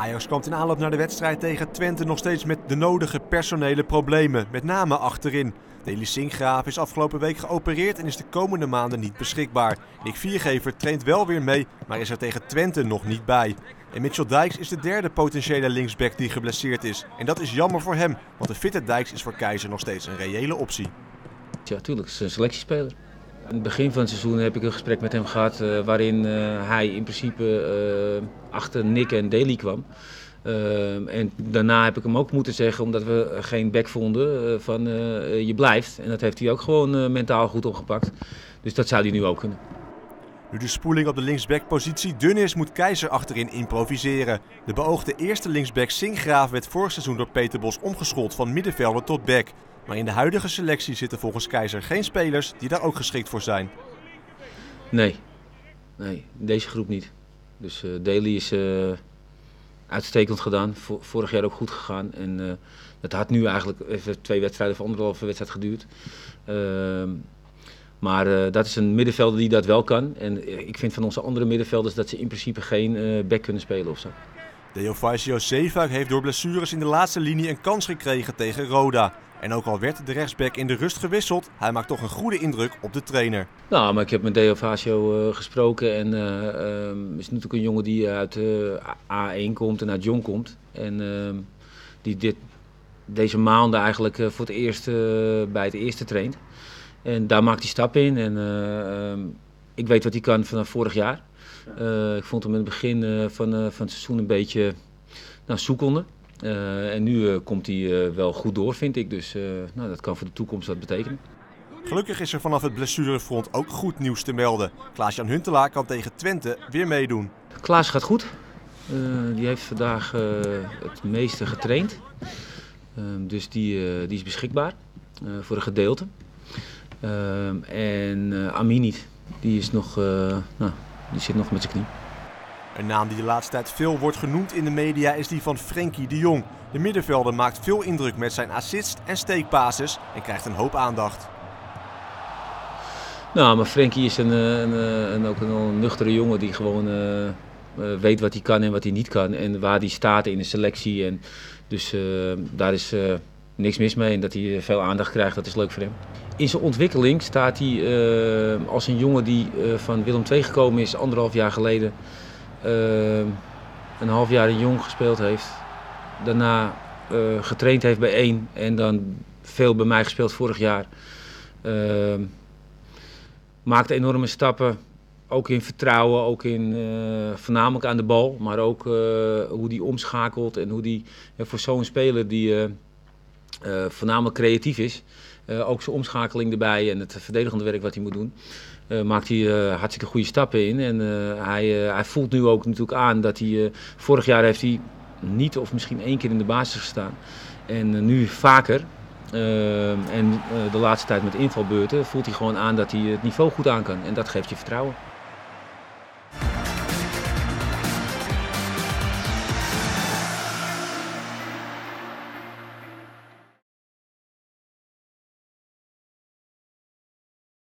Ajax komt in aanloop naar de wedstrijd tegen Twente nog steeds met de nodige personele problemen, met name achterin. Deli Sinkgraaf is afgelopen week geopereerd en is de komende maanden niet beschikbaar. Nick Viergever traint wel weer mee, maar is er tegen Twente nog niet bij. En Mitchell Dijks is de derde potentiële linksback die geblesseerd is. En dat is jammer voor hem, want een fitte Dijks is voor Keizer nog steeds een reële optie. Ja, tuurlijk, het is een selectiespeler. In het begin van het seizoen heb ik een gesprek met hem gehad waarin hij in principe achter Nick en Deli kwam. En daarna heb ik hem ook moeten zeggen, omdat we geen back vonden, van je blijft. En dat heeft hij ook gewoon mentaal goed opgepakt. Dus dat zou hij nu ook kunnen. Nu de spoeling op de linksbackpositie dun is, moet Keizer achterin improviseren. De beoogde eerste linksback Sinkgraaf werd vorig seizoen door Peter Bos omgeschoold van middenvelder tot back. Maar in de huidige selectie zitten volgens Keizer geen spelers die daar ook geschikt voor zijn. Nee, deze groep niet. Dus Deli is uitstekend gedaan, vorig jaar ook goed gegaan. En het had nu eigenlijk even 2 wedstrijden of 1,5 wedstrijd geduurd. Maar dat is een middenvelder die dat wel kan. En ik vind van onze andere middenvelders dat ze in principe geen back kunnen spelen of zo. Deovaisio Zeefuik heeft door blessures in de laatste linie een kans gekregen tegen Roda. En ook al werd de rechtsback in de rust gewisseld, hij maakt toch een goede indruk op de trainer. Nou, maar ik heb met Deovaisio gesproken en is natuurlijk een jongen die uit A1 komt en uit Jong komt. En die deze maanden eigenlijk voor het eerst bij het eerste traint. En daar maakt hij stappen in en ik weet wat hij kan vanaf vorig jaar. Ik vond hem in het begin van het seizoen een beetje zoekende. En nu komt hij wel goed door, vind ik. Dus dat kan voor de toekomst wat betekenen. Gelukkig is er vanaf het blessurefront ook goed nieuws te melden. Klaas-Jan Huntelaar kan tegen Twente weer meedoen. Klaas gaat goed. Die heeft vandaag het meeste getraind. Dus die is beschikbaar voor een gedeelte. En Amin niet. Die zit nog met zijn knie. Een naam die de laatste tijd veel wordt genoemd in de media is die van Frenkie de Jong. De middenvelder maakt veel indruk met zijn assist en steekpasses en krijgt een hoop aandacht. Nou, maar Frenkie is ook een nuchtere jongen die gewoon weet wat hij kan en wat hij niet kan. En waar hij staat in de selectie. En dus daar is niks mis mee en dat hij veel aandacht krijgt, dat is leuk voor hem. In zijn ontwikkeling staat hij als een jongen die van Willem II gekomen is 1,5 jaar geleden. Een half jaar in Jong gespeeld heeft. Daarna getraind heeft bij 1 en dan veel bij mij gespeeld vorig jaar. Maakt enorme stappen, ook in vertrouwen, ook in voornamelijk aan de bal. Maar ook hoe die omschakelt en hoe die voor zo'n speler die voornamelijk creatief is. Ook zijn omschakeling erbij en het verdedigende werk wat hij moet doen. Maakt hij hartstikke goede stappen in. En hij voelt nu ook natuurlijk aan dat hij... vorig jaar heeft hij niet of misschien 1 keer in de basis gestaan. En nu vaker. En de laatste tijd met invalbeurten voelt hij gewoon aan dat hij het niveau goed aan kan. En dat geeft je vertrouwen.